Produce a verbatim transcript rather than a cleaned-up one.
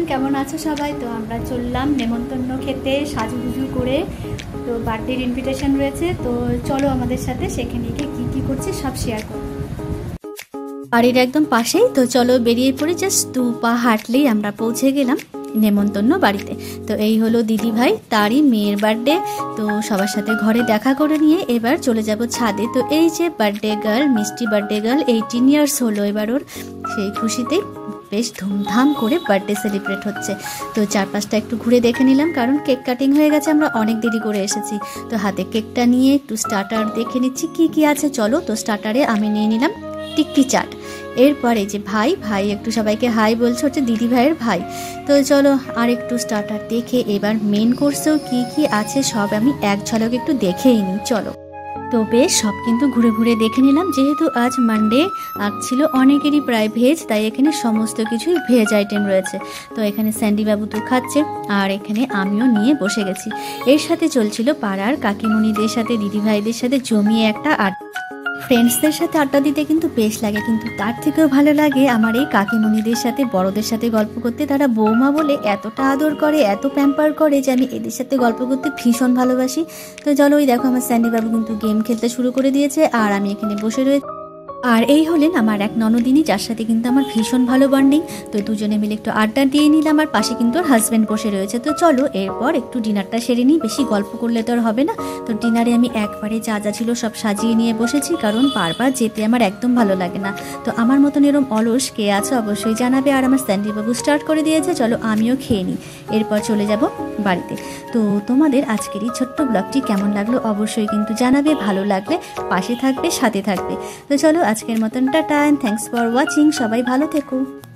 কেমন আছো সবাই? তো আমরা চললাম নেমন্তন্ন খেতে সাজুগুজু করে। তো বার্থডের ইনভিটেশন রয়েছে, তো চলো আমাদের সাথে, সেখানে গিয়ে কী কী করছি সব শেয়ার করব। বাড়ির একদম পাশেই, তো চলো বেরিয়ে পড়ে। জাস্ট দু পা হাঁটলেই আমরা পৌঁছে গেলাম নেমন্তন্ন বাড়িতে। তো এই হলো দিদি ভাই, তারই মেয়ের বার্থডে। তো সবার সাথে ঘরে দেখা করে নিয়ে এবার চলে যাব ছাদে। তো এই যে বার্থডে গার্ল, মিষ্টি বার্থডে গার্ল, এইটিন ইয়ার্স হলো এবার ওর। সেই খুশিতে বেশ ধুমধাম করে বার্থডে সেলিব্রেট হচ্ছে। তো চারপাশটা একটু ঘুরে দেখে নিলাম, কারণ কেক কাটিং হয়ে গেছে, আমরা অনেক দেরি করে এসেছি। তো হাতে কেকটা নিয়ে একটু স্টার্টার দেখে নিচ্ছি কি কি আছে। চলো, তো স্টার্টারে আমি নিয়ে নিলাম টিক্কি চাট। এরপরে যে ভাই ভাই একটু সবাইকে হাই বলছে, হচ্ছে দিদি ভাইয়ের ভাই। তো চলো আর একটু স্টার্টার দেখে এবার মেন কোর্সেও কি কি আছে সব আমি এক ঝলক একটু দেখেই নিই। চলো, তো বেশ সব কিন্তু ঘুরে ঘুরে দেখে নিলাম। যেহেতু আজ মানডে, আজ ছিল অনেকেরই প্রায় ভেজ, তাই এখানে সমস্ত কিছুই ভেজ আইটেম রয়েছে। তো এখানে স্যান্ডি বাবু তো খাচ্ছে, আর এখানে আমিও নিয়ে বসে গেছি। এর সাথে চলছিল পাড়ার কাকিমণিদের সাথে, দিদিভাইদের সাথে জমিয়ে একটা আড্ডা। ফ্রেন্ডসদের সাথে আড্ডা দিতে কিন্তু বেশ লাগে, কিন্তু তার থেকেও ভালো লাগে আমার এই কাকিমণিদের সাথে, বড়দের সাথে গল্প করতে। তারা বৌমা বলে এতটা আদর করে, এত প্যাম্পার করে যে আমি এদের সাথে গল্প করতে ভীষণ ভালোবাসি। তো চলো, ওই দেখো আমার স্যান্ডি বাবু কিন্তু গেম খেলতে শুরু করে দিয়েছে, আর আমি এখানে বসে রয়েছি। আর এই হলেন আমার এক ননদিনী, যার সাথে কিন্তু আমার ভীষণ ভালো বন্ডিং। তো দুজনে মিলে একটু আড্ডা দিয়ে নিলাম, আর পাশে কিন্তু ওর হাজব্যান্ড বসে রয়েছে। তো চলো এরপর একটু ডিনারটা সেরে নিই, বেশি গল্প করলে তো আর হবে না। তো ডিনারে আমি একবারে যা যা ছিল সব সাজিয়ে নিয়ে বসেছি, কারণ বারবার যেতে আমার একদম ভালো লাগে না। তো আমার মতন এরম অলস কে আছে অবশ্যই জানাবে। আর আমার স্যান্ডি বাবু স্টার্ট করে দিয়েছে, চলো আমিও খেয়ে নিই, এরপর চলে যাব বাড়িতে। তো তোমাদের আজকের এই ছোট্ট ব্লগটি কেমন লাগলো অবশ্যই কিন্তু জানাবে, ভালো লাগলে পাশে থাকবে, সাথে থাকবে। তো চলো আজকের মতন tata, and thanks for watching. সবাই ভালো থেকো।